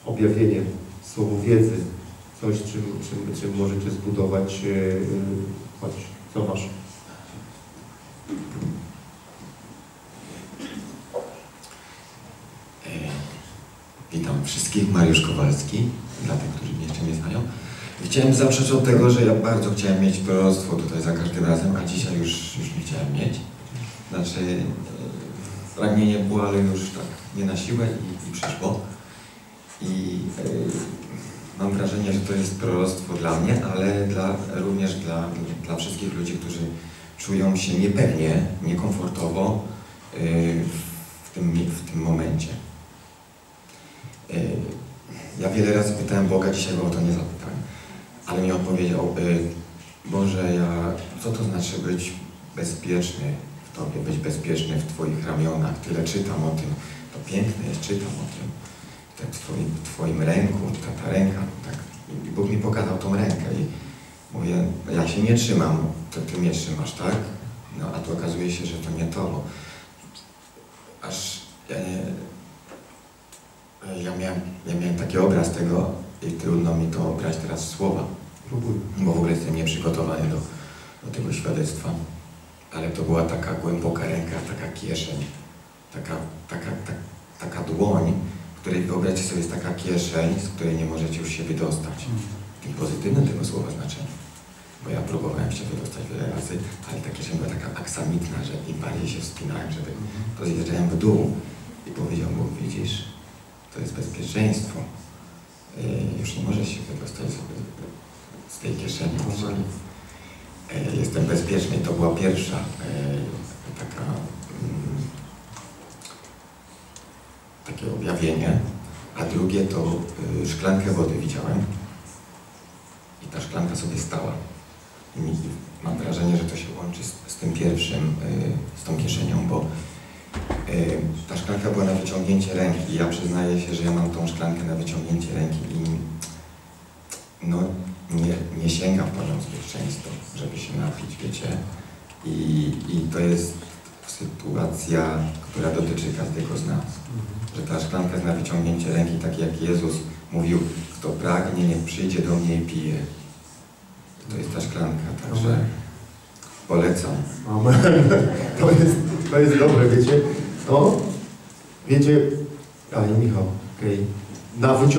objawienie, słowo wiedzy, coś, czym możecie zbudować. Chodź, co masz? Witam wszystkich, Mariusz Kowalski, dla tych, którzy mnie jeszcze nie znają. Chciałem zacząć od tego, że ja bardzo chciałem mieć proroctwo tutaj za każdym razem, a dzisiaj już nie chciałem mieć. Znaczy, pragnienie było, ale już tak nie na siłę i przyszło. I mam wrażenie, że to jest proroctwo dla mnie, ale również dla wszystkich ludzi, którzy czują się niepewnie, niekomfortowo w tym momencie. Ja wiele razy pytałem Boga, dzisiaj go o to nie zapytałem, ale mi odpowiedział: Boże, co to znaczy być bezpieczny w Tobie, być bezpieczny w Twoich ramionach? Tyle czytam o tym, to piękne jest, czytam o tym, tak w Twoim ręku, ta ręka, tak. I Bóg mi pokazał tą rękę i mówię, ja się nie trzymam, to Ty mnie trzymasz, tak? No a tu okazuje się, że to nie to, bo aż ja miałem taki obraz tego i trudno mi to brać teraz w słowa, bo w ogóle jestem nieprzygotowany do tego świadectwa. Ale to była taka głęboka ręka, taka kieszeń, taka dłoń, w której, wyobraźcie sobie, jest taka kieszeń, z której nie możecie już się wydostać. W tym pozytywnym tego słowa znaczeniu. Bo ja próbowałem się wydostać wiele razy, ale ta kieszeń była taka aksamitna, że im bardziej się wspinałem, to zjeżdżałem w dół. I powiedział Bóg, widzisz, to jest bezpieczeństwo. Już nie możesz się wydostać z tej kieszeni. Jestem bezpieczny. I to była pierwsza takie objawienie. A drugie to szklankę wody widziałem. I ta szklanka sobie stała. I mam wrażenie, że to się łączy z tym pierwszym, z tą kieszenią, bo ta szklanka była na wyciągnięcie ręki. Ja przyznaję się, że ja mam tą szklankę na wyciągnięcie ręki i no, nie sięgam po nią zbyt często, żeby się napić, wiecie. I to jest sytuacja, która dotyczy każdego z nas. Że ta szklanka jest na wyciągnięcie ręki, tak jak Jezus mówił, kto pragnie, niech przyjdzie do mnie i pije. To jest ta szklanka, także polecam. Amen. To jest dobre, wiecie? To, wiecie, i Michał, okej.